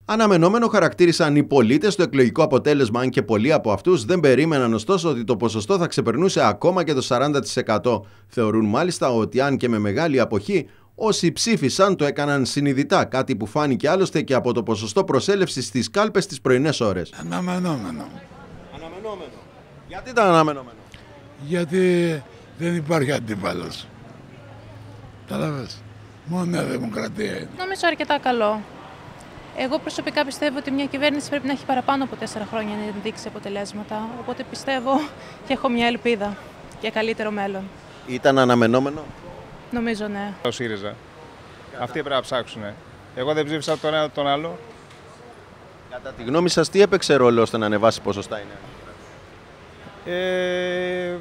Αναμενόμενο χαρακτήρισαν οι πολίτες το εκλογικό αποτέλεσμα, αν και πολλοί από αυτούς δεν περίμεναν ωστόσο ότι το ποσοστό θα ξεπερνούσε ακόμα και το 40%. Θεωρούν μάλιστα ότι αν και με μεγάλη αποχή, όσοι ψήφισαν το έκαναν συνειδητά, κάτι που φάνηκε άλλωστε και από το ποσοστό προσέλευσης στις κάλπες τις πρωινές ώρες. Αναμενόμενο. Αναμενόμενο. Γιατί ήταν αναμενόμενο? Γιατί δεν υπάρχει αντίπαλος. Κατάλαβες. Μόνο Νέα Δημοκρατία είναι. Νομίζω αρκετά καλό. Εγώ προσωπικά πιστεύω ότι μια κυβέρνηση πρέπει να έχει παραπάνω από 4 χρόνια να δείξει αποτελέσματα. Οπότε πιστεύω και έχω μια ελπίδα για καλύτερο μέλλον. Ήταν αναμενόμενο. Νομίζω ναι. Το ΣΥΡΙΖΑ. Αυτοί πρέπει να ψάξουν. Εγώ δεν ψήφισα τον ένα τον άλλο. Κατά τη γνώμη σας, τι έπαιξε ρόλο ώστε να ανεβάσει ποσοστά η Νέα Δημοκρατία?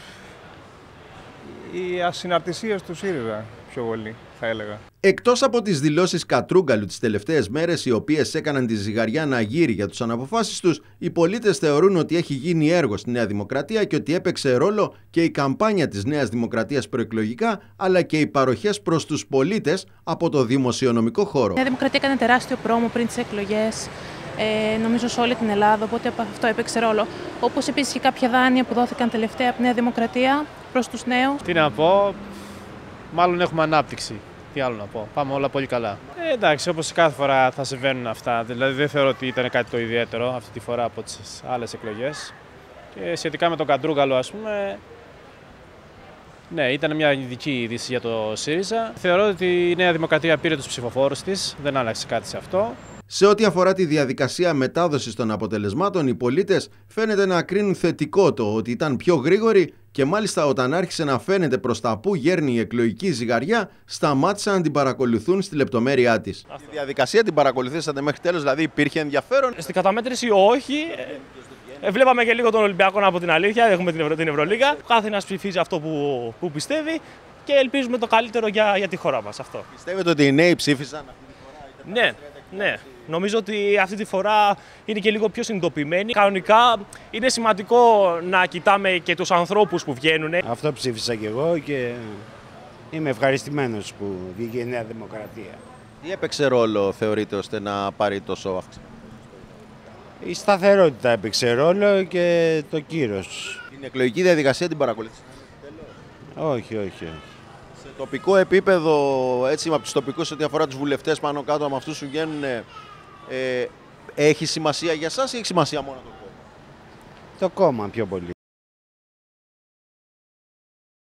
Οι ασυναρτησίες του ΣΥΡΙΖΑ πιο πολύ, θα έλεγα. Εκτός από τις δηλώσεις Κατρούγκαλου τις τελευταίες μέρες, οι οποίες έκαναν τη ζυγαριά να γύρει για τους αναποφάσεις τους, οι πολίτες θεωρούν ότι έχει γίνει έργο στη Νέα Δημοκρατία και ότι έπαιξε ρόλο και η καμπάνια της Νέας Δημοκρατίας προεκλογικά, αλλά και οι παροχές προς τους πολίτες από το δημοσιονομικό χώρο. Η Νέα Δημοκρατία έκανε τεράστιο πρόμο πριν τις εκλογές, νομίζω σε όλη την Ελλάδα, οπότε αυτό έπαιξε ρόλο. Όπως επίσης και κάποια δάνεια που δόθηκαν τελευταία από τη Νέα Δημοκρατία προς τους νέους. Τι να πω, μάλλον έχουμε ανάπτυξη. Τι άλλο να πω, πάμε όλα πολύ καλά. Εντάξει, όπως κάθε φορά θα συμβαίνουν αυτά. Δηλαδή δεν θεωρώ ότι ήταν κάτι το ιδιαίτερο αυτή τη φορά από τις άλλες εκλογές. Και σχετικά με τον Κατρούγκαλο, ας πούμε, ναι, ήταν μια ειδική είδηση για το ΣΥΡΙΖΑ. Θεωρώ ότι η Νέα Δημοκρατία πήρε τους ψηφοφόρους της, δεν άλλαξε κάτι σε αυτό. Σε ό,τι αφορά τη διαδικασία μετάδοσης των αποτελεσμάτων, οι πολίτες φαίνεται να κρίνουν θετικό το ότι ήταν πιο γρήγορη και μάλιστα όταν άρχισε να φαίνεται προς τα που γέρνει η εκλογική ζυγαριά, σταμάτησαν να την παρακολουθούν στη λεπτομέρειά της. Τη διαδικασία την παρακολουθήσατε μέχρι τέλος, δηλαδή υπήρχε ενδιαφέρον? Στην καταμέτρηση όχι. Βλέπαμε και λίγο τον Ολυμπιακό, από την αλήθεια, έχουμε την Ευρωλίγα. Κάθε ένας ψηφίζει αυτό που πιστεύει και ελπίζουμε το καλύτερο για τη χώρα μας. Αυτό. Πιστεύετε ότι οι νέοι ψήφισαν αυτή τη φορά? Ναι. Νομίζω ότι αυτή τη φορά είναι και λίγο πιο συνειδητοποιημένοι. Κανονικά είναι σημαντικό να κοιτάμε και τους ανθρώπους που βγαίνουν. Αυτό ψήφισα κι εγώ και είμαι ευχαριστημένος που βγήκε η Νέα Δημοκρατία. Τι έπαιξε ρόλο, θεωρείτε, ώστε να πάρει τόσο αύξηση? Η σταθερότητα έπαιξε ρόλο και το κύρος. Την εκλογική διαδικασία την παρακολουθήσατε? Όχι. Σε τοπικό επίπεδο, έτσι από τους τοπικούς, ό,τι αφορά τους βουλευτές πάνω κάτω από αυτούς που βγαίνουν, έχει σημασία για εσάς ή έχει σημασία μόνο το κόμμα? Το κόμμα πιο πολύ.